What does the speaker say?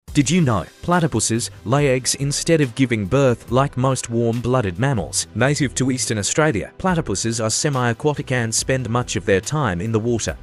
Did you know platypuses lay eggs instead of giving birth like most warm-blooded mammals? Native to Eastern Australia, platypuses are semi-aquatic and spend much of their time in the water.